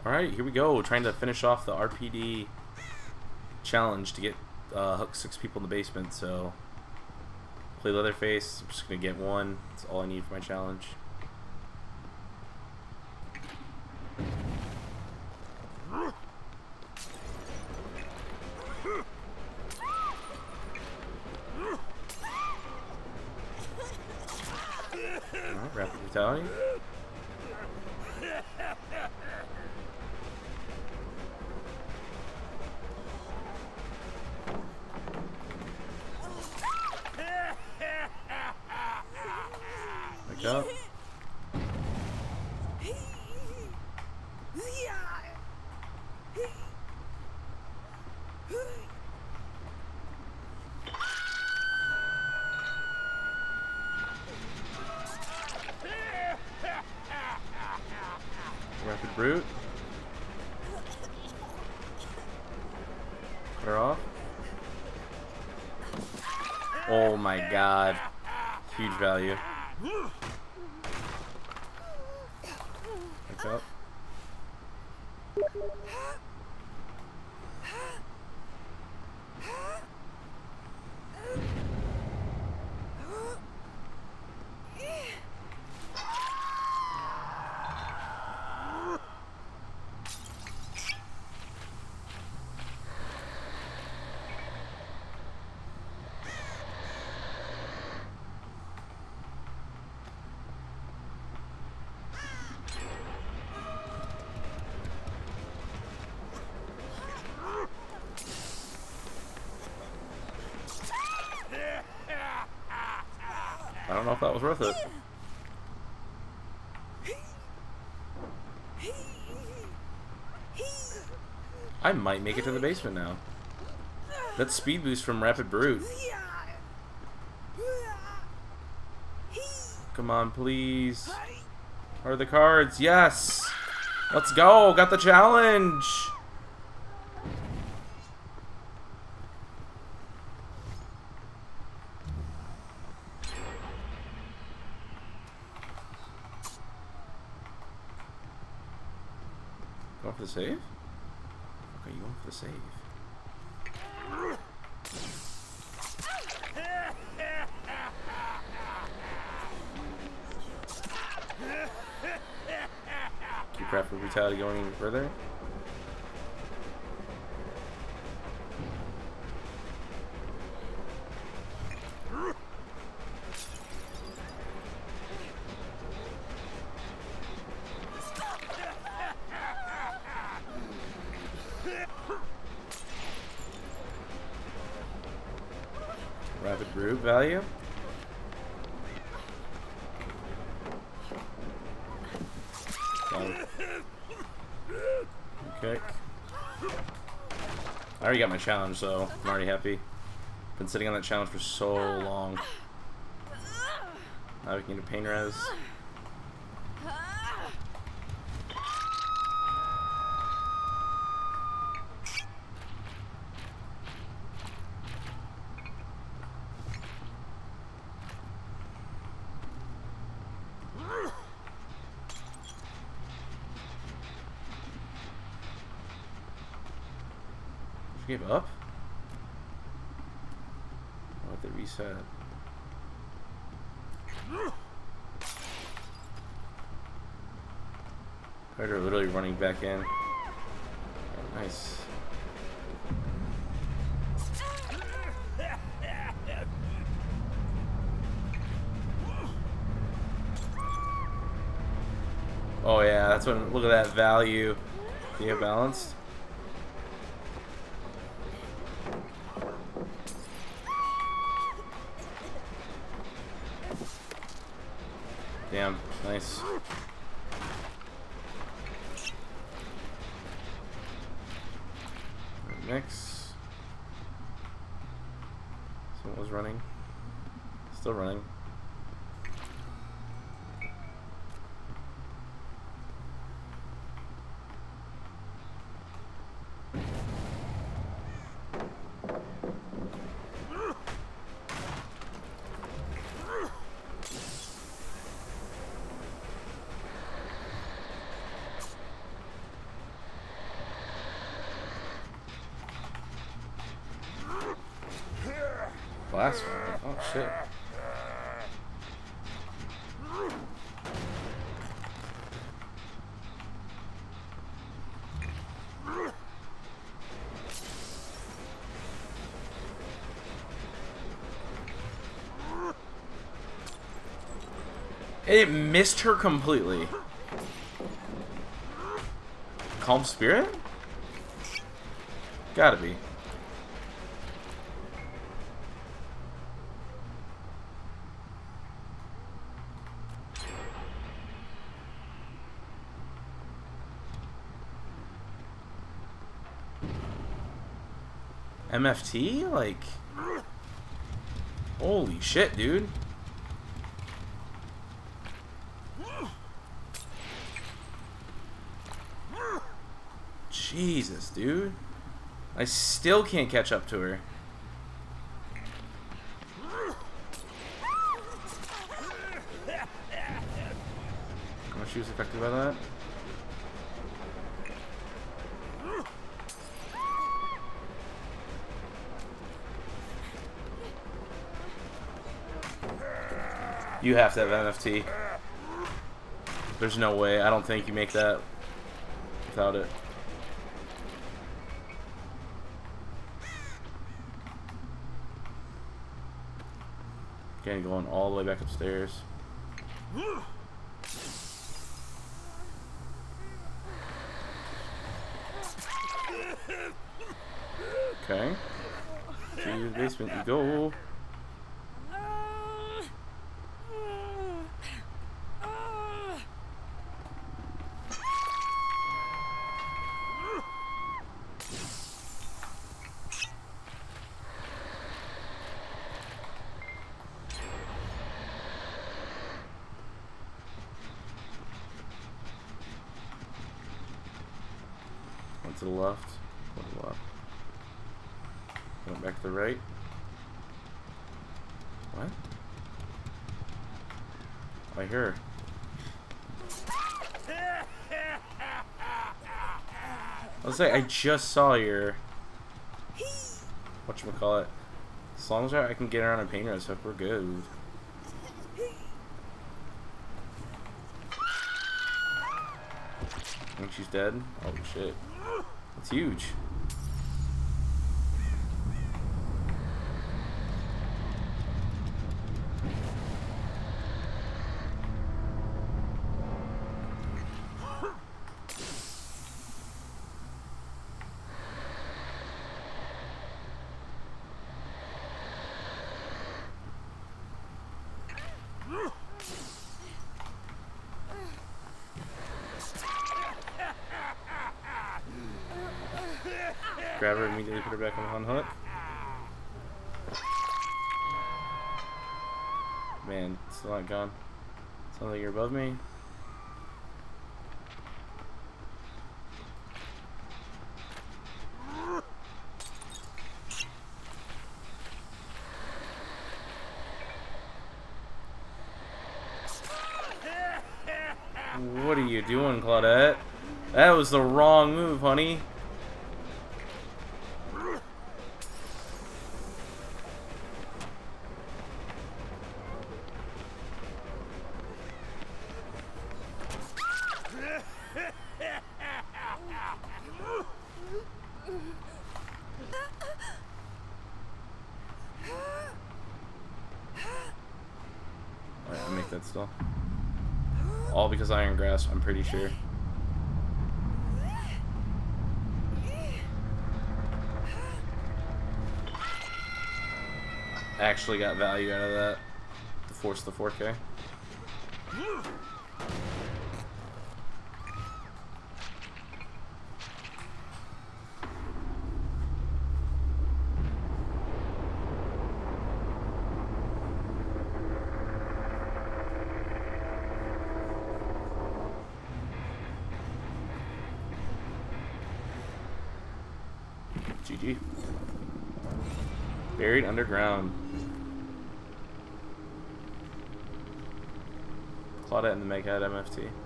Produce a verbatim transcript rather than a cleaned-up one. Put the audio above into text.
Alright, here we go. Trying to finish off the R P D challenge to get uh, hook six people in the basement. So, play Leatherface. I'm just going to get one. That's all I need for my challenge. Alright, Rapid Brutality. Back up. Rapid Brute. Cut her off. Oh my god. Huge value. Back up. I don't know if that was worth it. I might make it to the basement now. That's speed boost from Rapid Brute. Come on, please. Where are the cards? Yes! Let's go! Got the challenge! Going for the save? Okay, you going for the save. Keep Rapid Brutality going even further. Rapid Brute value. Done. Okay. I already got my challenge, so I'm already happy. Been sitting on that challenge for so long. Now we can get a pain res. Gave up? What the reset? Carter literally running back in. Oh, nice. Oh yeah, that's when, look at that value. Do you have balanced? Damn, nice. Next. Someone was running. Still running. Glass one. Oh shit. It missed her completely. Calm Spirit? Gotta be. M F T? Like... Holy shit, dude. Jesus, dude. I still can't catch up to her. Oh, she was affected by that? You have to have M F T. There's no way. I don't think you make that without it. Again, going all the way back upstairs. Okay. To the basement you go. One to the left. One to the left. Went back to the right. What? I hear her. I was like, I just saw your... Whatchamacallit. As long as I can get around and paint her and stuff, we're good. I think she's dead. Oh shit. That's huge. Grab her, immediately put her back on hook. Man, still not gone. Sounds like you're above me. What are you doing, Claudette? That was the wrong move, honey. Alright, I'll make that still. All because Iron Grasp, I'm pretty sure. Actually got value out of that to force the four K. G G. Buried underground. Claudette and the Meg had M F T.